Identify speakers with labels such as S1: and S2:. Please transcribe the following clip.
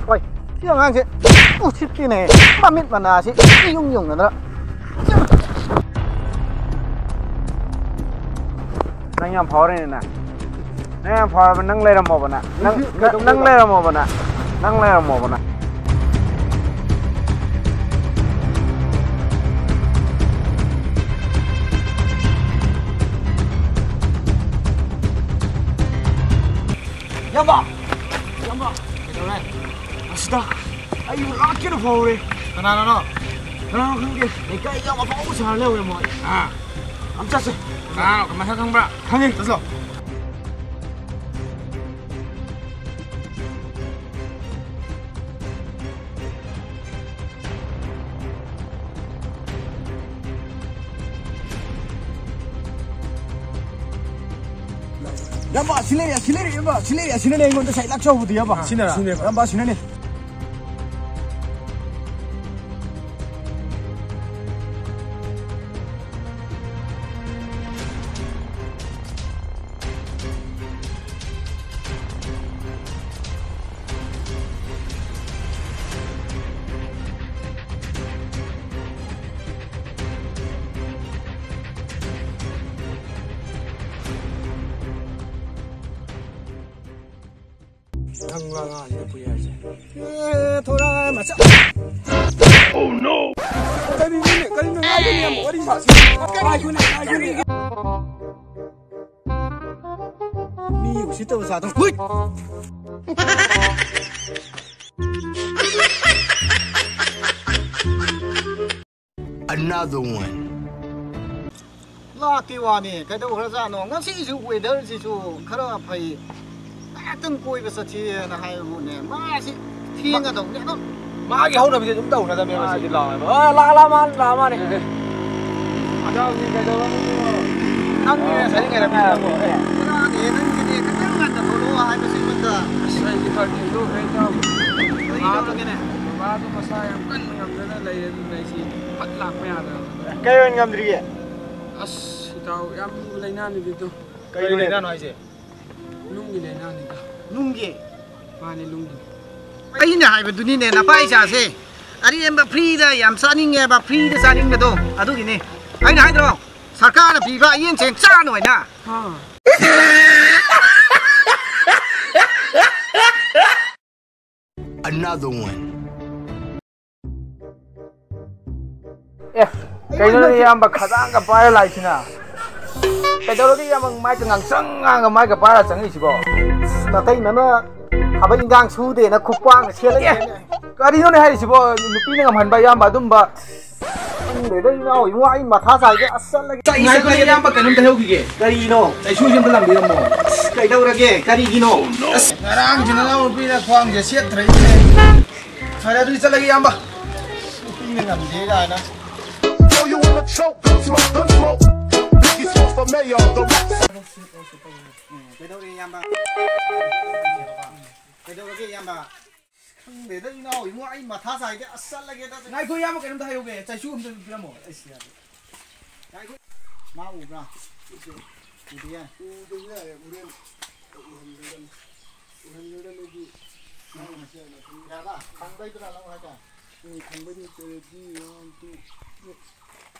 S1: Ôi, siang ang sih. Shit này, pamit mana sih? Yung kan, nang yang power ini na, nang yang power nang lera mau bana, nang lera mau bana, nang lera mau bana. Yamba, cái này, asta, ayo laki nó power đi, Kenapa kan dia, mereka yang apa usaha lewat mau, amca sih. Kemana kang Mbak? Kang terus lo. Ya Mbak, sini ya Mbak, sini nih, untuk saya laksa butuh ya Mbak. Sini ya Mbak, sini nih. Thằng ini punya aja. Thora macam. Oh no. Kali ini aja nih yang mau di sini. Ayo nih. Nih, situ satu. Hui. Another one. Laki wani, cái đâu ra nó ngang sĩ chú quỷ đơn sĩ chú, cái đó phải từng cùi về sạch thì là hai vụ này mà sĩ thiên ở đồng này đó mà cái hậu là bây giờ chúng tàu là ra bên mà sĩ lò mà la mà này đâu như cái đó ăn như sẽ ngày làm nào rồi cái đó thì cái ngắn là thổ lúa hai mươi sinh vật cái phần thì tôi thấy đâu cái này mà tôi mà sai em cân ngầm nó lấy gì bắt lạc mẹ rồi cái bên ngầm gì à tao em lấy nan thì tôi cái lấy nan nói gì lungi này nan thì lungi mà này lungi cái nhà hai bên tụi này là phải sao thế anh em bảo free đây em sao anh nghe bảo free đây sao anh nghe đâu à tôi cái này anh nói đâu sarkar là bị phải yên chén cha rồi nè Another one. Cái đó đi em bảo khát ăn cái bài lại chứ nào. Cái đó đi em bằng mai cái ngang săng ngang cái mai cái bài là chẳng gì chứ bộ. Nó thấy nó hả bây ngang su để nó khúc quang cái xe đấy. Cái đi nó này hay chứ bộ, nó pin nó ngầm hẳn bay em bảo đúng bà. Để đây nào ngoài mà thả dài cái asal lagi. Ngay cái này em bảo cái nó theo kì cái đi nó, cái su chúng ta làm gì đâu mà. Cái đâu ra cái đi nó. Ngarang chứ nó pin nó khoang cái xe thấy này. Phải là đi sao lagi em bảo. Pin nó ngầm thế này nó. You wanna choke, don't smoke. Biggie Smalls for mayor, the rap. Cái đâu đi em bà. Cái đâu cái em bà. Để đây nào ngoài mà thả dài cái asal lagi đó. Ngay coi em cái nó thay về, chạy xuống không được một. Ngay coi. Mau ra. Đi đi. Đi ra uren. Uren lagi. Mau masih ada. Ya lah, khang đây tôi là lâu hai cả. Khang bên này chơi đi, tu.